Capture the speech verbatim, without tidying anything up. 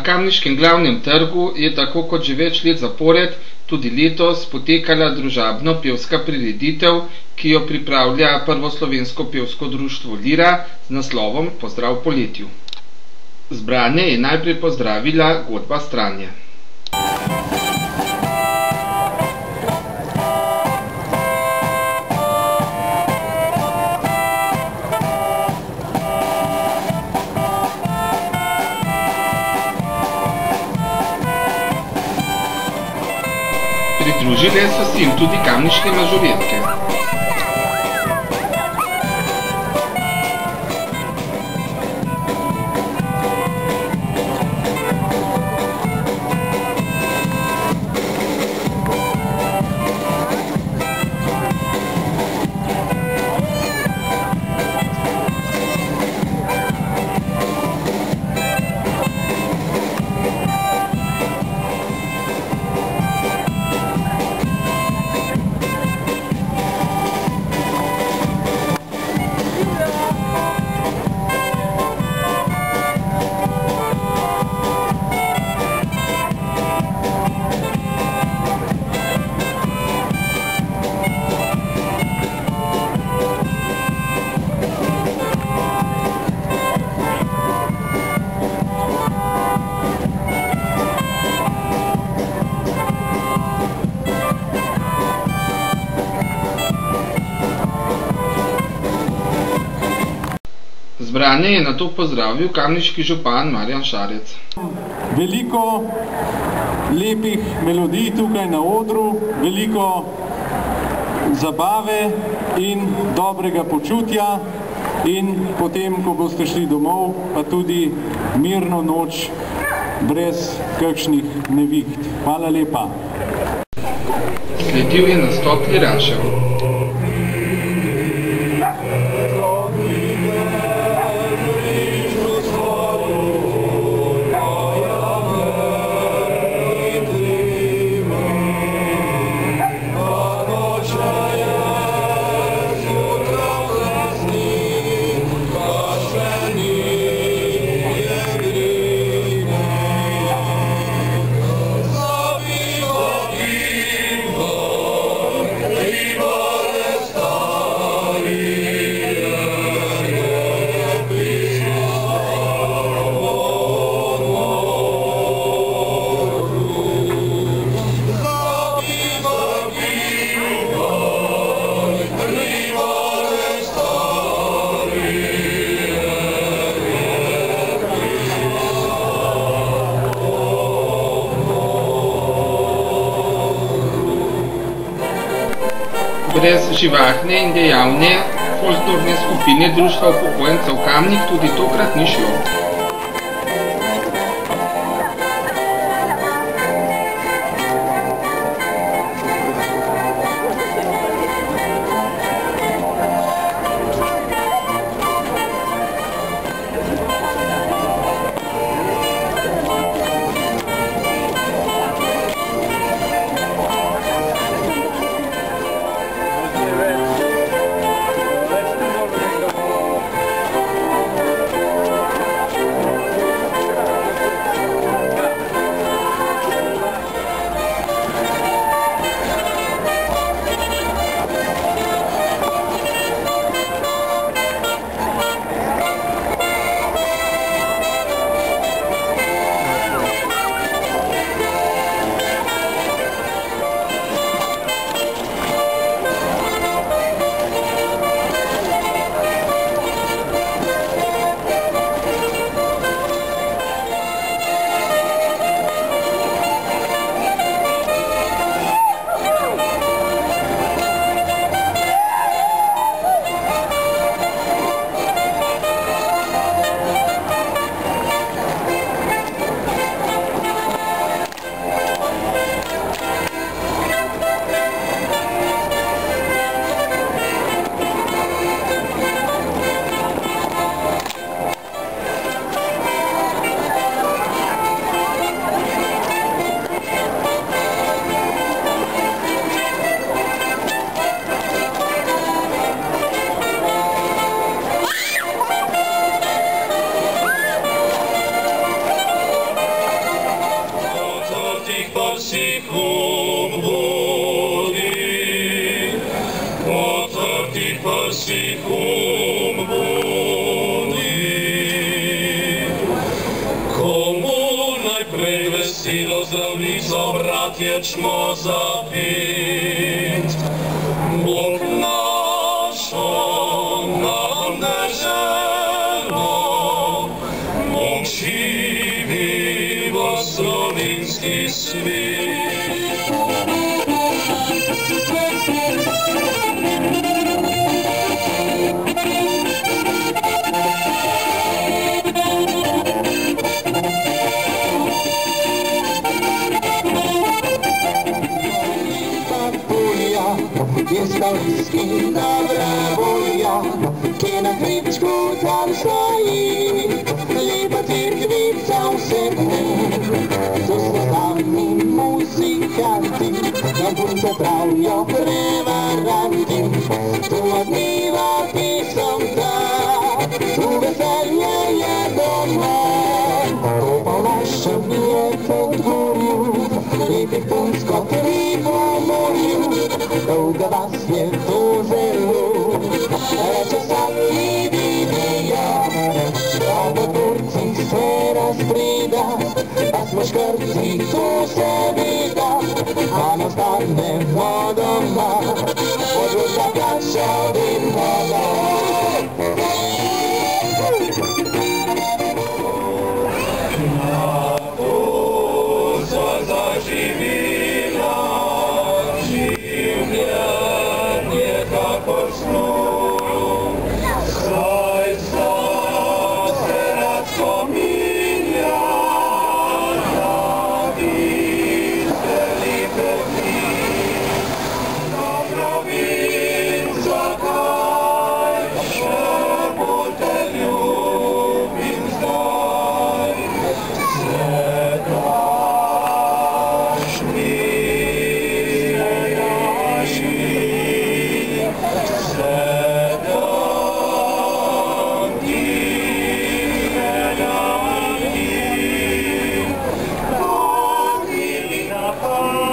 Na kamniškem glavnem trgu je tako kot že več let zapored tudi letos potekala družabno pevska prireditev, ki jo pripravlja prvo slovensko pevsko društvo Lira z naslovom Pozdrav poletju. Zbrane je najprej pozdravila godba Stranje. Pridružile so se jim tudi kamniške mažoretke. Zbrane je nato pozdravil kamniški župan Marjan Šarec. Veliko lepih melodij tukaj na odru, veliko zabave in dobrega počutja in potem, ko boste šli domov, pa tudi mirno noč brez kakšnih neviht. Hvala lepa. Sledil je nastop Lirašev. Brez živahne in dejavne folklorne skupine Društva upokojencev Kamnik tudi tokrat ni šlo. farsi cum buni, otvrti farsi cum buni. Komu najprej veselo zdravnico, bratje, čmo zapit, Bog našo nam deželo, Bog živi v slovenski svet. Jest to whisky dobra woja, ki na hribčku tam stoji, lepa cerkvica vse dni. To so sami muzikanti, na punce pravijo prevaranti. Tu odmeva pesem ta, tu veselje je doma. To pa v našem je Podgorju, lepih punc kot ribo v morju. Dolga vas je to zelo, reče vsak, ki vidijo, da v Turci se razpreda, pa smo škrti, to se veda, a ne ostanemo doma, podružja kašo in voda. Na to so zaživila, življenje kakor snov, saj sta se rad spominja na tiste lepe dni. Dobro vem, zakaj še bolj te ljubim zdaj. Svetašni, Oh,